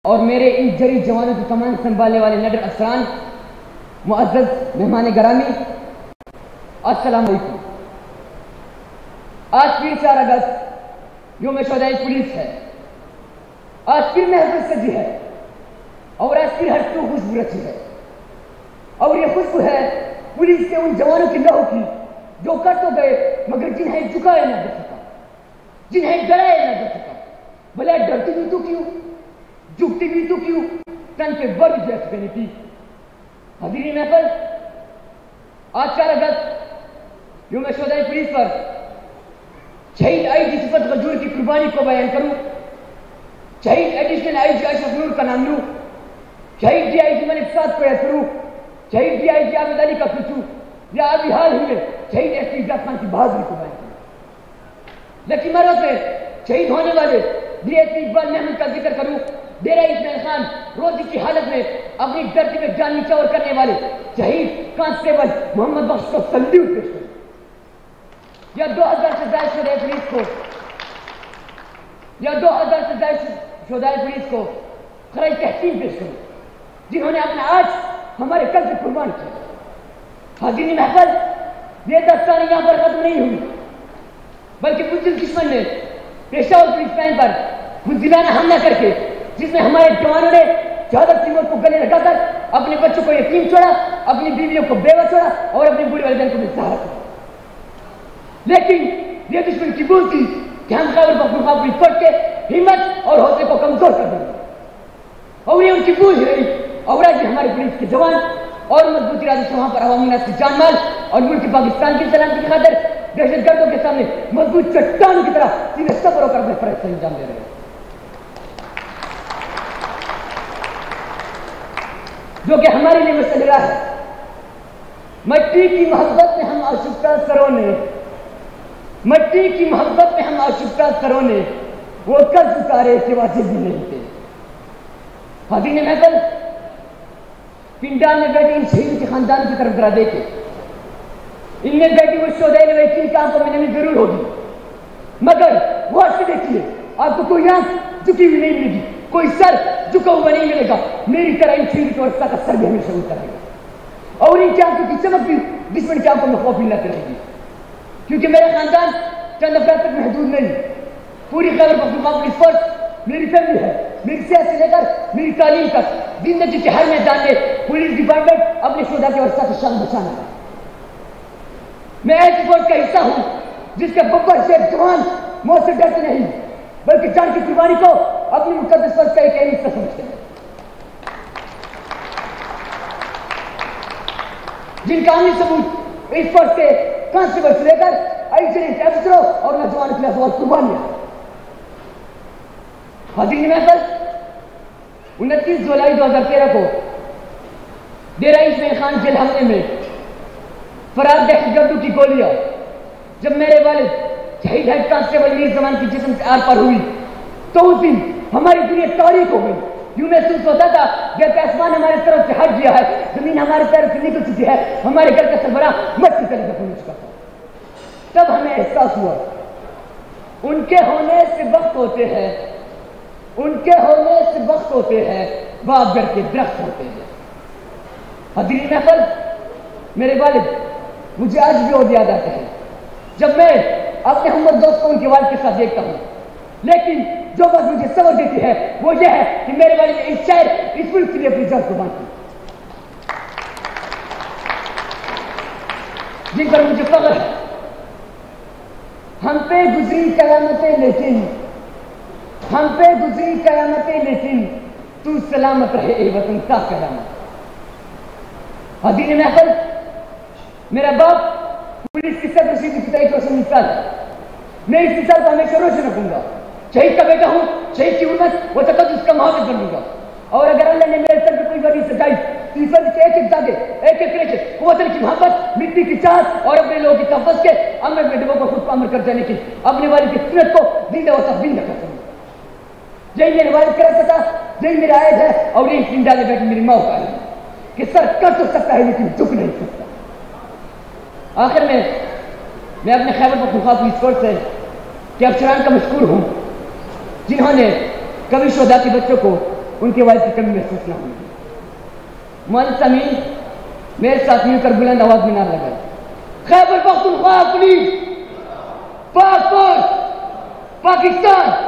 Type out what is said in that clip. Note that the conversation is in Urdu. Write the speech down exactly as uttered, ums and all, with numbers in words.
اور میرے ان جری جوانوں کی کمان سنبھالنے والے نڈر افسران، معزز مہمان گرامی، السلام علیکم۔ آج پھر چار اگست یوم شہدائے پولیس ہے۔ آج پھر محفل سجی ہے اور آج پھر ہر تو خوشبو رچی ہے، اور یہ خوشبو ہے پولیس کے ان جوانوں کی لہو کی جو کر تو گئے مگر جنہیں جھکائے نہ جا سکا، جنہیں ڈرائے نہ جا سکا۔ بھلا ڈرتی بھی تو کیوں، جھکتی بھی تو کیوں، تن کے ورد جیسے پہنی تھی۔ حاضرین محفل، آج چار اگست یوم شہدائے پولیس پر شہید آئی جی صفت غجور کی قربانی کو بیان کروں، شہید ایڈیشنل آئی جی اشرف نور کا نام لوں، شہید ڈی آئی جی ملک سعد کو یاد کروں، شہید ڈی آئی جی عابد علی کا پوچھوں، یا ابھی حال ہی میں شہید ایس پی اعجاز خان کی بہادری کو بیان کروں۔ لکی مروں سے شہید ہونے والے D S P Iqbal Mahmood کا ذکر کروں، ڈیرہ اسماعیل خان روزی کی حالت میں اپنی دھرتی میں جان نچھاور کرنے والے شہید کانسٹیبل محمد بخش کو سلیوٹ پیش کروں، یا دو ہزار سے زائد شہدائے پولیس کو یا دو ہزار سے زائد شہدائے پولیس کو خراج تحسین پیش کروں جنہوں نے اپنا آج ہمارے کل سے قربان کیا۔ حاضرین محفل، یہ داستان یہاں پر ختم نہیں ہوئی، بلکہ بزدل دشمن نے پشاور پولیس لائن پر بزدلانہ حملہ کر کے، جس میں ہمارے جوانوں نے شہادت کی موت کو گلے لگا کر اپنے بچوں کو یتیم چھوڑا، اپنی بیویوں کو بیوہ چھوڑا اور اپنے بوڑھے والدین کو سہارا چھوڑا۔ لیکن یہ دشمن کی بھول تھی کہ ہم خیبر پختونخوا پولیس فورس کے ہمت اور حوصلے کو کمزور کر دیں گے، اور یہ ان کی بھول ہی رہی۔ اور آج ہمارے پولیس کے جوان اور مضبوط ارادے سے وہاں پر عوامی ناس کی جان مال اور ملک پاکستان کی سلامتی کی خاطر دہشت گردوں کے سامنے مضبوط چٹانوں کی طرح سیدھے صبر ہو کر اپنے فرائض سے انجام دے رہے ہیں، جو کہ ہمارے لیے مسئلہ ہے۔ مٹی کی محبت میں ہم آشفتہ سروں نے مٹی کی محبت میں ہم آشفتہ سروں نے وہ قرض اتارے کہ واجب بھی نہیں تھے۔ حاضرین محفل، پنڈال میں بیٹھے ان شہیدوں کے خاندان کی طرف ذرا دیکھیں، ان میں بیٹھی وہ شہدائے نویکین کا آپ کو ملنے میں ضرور ہوگی، مگر غور سے دیکھیے، آپ کو کوئی آنکھ جھکی ہوئی نہیں ملے گی، کوئی سر جھکا ہوا نہیں ملے گا۔ میری طرح ان شہیدوں کی ورثہ کا سر بھی ہمیشہ اونچا رہے گا، اور ان کی آنکھوں کی چمک بھی دشمن کی آنکھوں میں خوف ملاتی رہے گی، کیونکہ میرا خاندان چند افراد تک محدود نہیں، پوری خیبر پختونخوا پولیس فورس میری فیملی ہے۔ میری صحت سے لے کر میری تعلیم تک زندگی کے ہر میدان میں پولیس ڈپارٹمنٹ اپنے شہداء کے ورثہ کی شان بچانا ہے۔ میں ایسی فورس کا حصہ ہوں جس کے ببر شیر جوان موت سے ڈرتے نہیں، بلکہ جان کی قربانی کو اپنی مقدس فرض کا ایک اہم حصہ سمجھتے ہیں، جن کا عملی ثبوت اس فورس کے کانسٹیبل سے لے کر ایجنٹ کے افسروں اور نوجوانوں کے لیے قربانیاں۔ حاضرین محفل، انتیس جولائی دو ہزار تیرہ کو ڈیرہ اسماعیل خان جیل حملے میں فرار دہشت گردوں کی گولیاں جب میرے والد شہید ہیڈ کانسٹیبل میر زمان کی جسم سے آر پار ہوئی تو اس دن ہماری دنیا تاریک ہو گئی۔ یوں محسوس ہوتا تھا جیسے آسمان ہمارے طرف سے ہٹ گیا ہے، زمین ہمارے طرف سے نکل چکی ہے، ہمارے گھر کا سربراہ مٹی سے لگا پہنچ چکا تھا۔ تب ہمیں احساس ہوا ان کے ہونے سے وقت ہوتے ہیں ان کے ہونے سے وقت ہوتے ہیں باپ گھر کے درخت ہوتے ہیں۔ حاضرین محفل، میرے والد مجھے آج بھی اور یاد آتے ہیں جب میں اپنے ہم دوست کو ان کے والد کے ساتھ دیکھتا ہوں، لیکن جو بات مجھے صبر دیتی ہے وہ یہ ہے کہ میرے والد نے اس شہر اس ملک کے لیے اپنی جان قربان کی، جن پر مجھے فخر ہے۔ ہم پہ گزری قیامتیں لیکن ہم پہ گزری قیامتیں لیکن تو سلامت رہے اے وطن تا قیامت۔ حاضرین محفل، میرا باپ پولیس کی صدر رشید کی ایک روشن مثال ہے، میں اس مثال کو ہمیشہ روشن رکھوں گا۔ شہید کا بیٹا ہوں، شہید کی حرمت و تقدس کا محافظ بنوں گا، اور اگر اللہ نے میرے سر پہ کوئی وردی سجائی تو اس وردی کے ایک ایک داغے، ایک ایک ریشے وطن کی محبت، مٹی کی چاہت اور اپنے لوگوں کی تحفظ کے عمل میں ڈبوں کو خود کو عمل کر جانے کی اپنے والد کی سنت کو زندہ و تخبین نہ کر سکوں۔ یہی میرے والد کا رکھتا تھا، یہی میرا عائد ہے، اور یہی پنڈا میں بیٹھی میری ماں کا ہے کہ سر کر تو سکتا ہے لیکن جھک نہیں سکتا۔ آخر میں میں اپنے خیبر پختونخوا پولیس فورس سے کے افسران کا مشکور ہوں جنہوں نے کبھی شہداء کے بچوں کو ان کے والد کی کمی محسوس نہ ہوگی۔ معزز سامعین، میرے ساتھ مل کر بلند آواز میں نعرہ لگائیں، خیبر پختونخوا پولیس، پاک فوج، پاکستان۔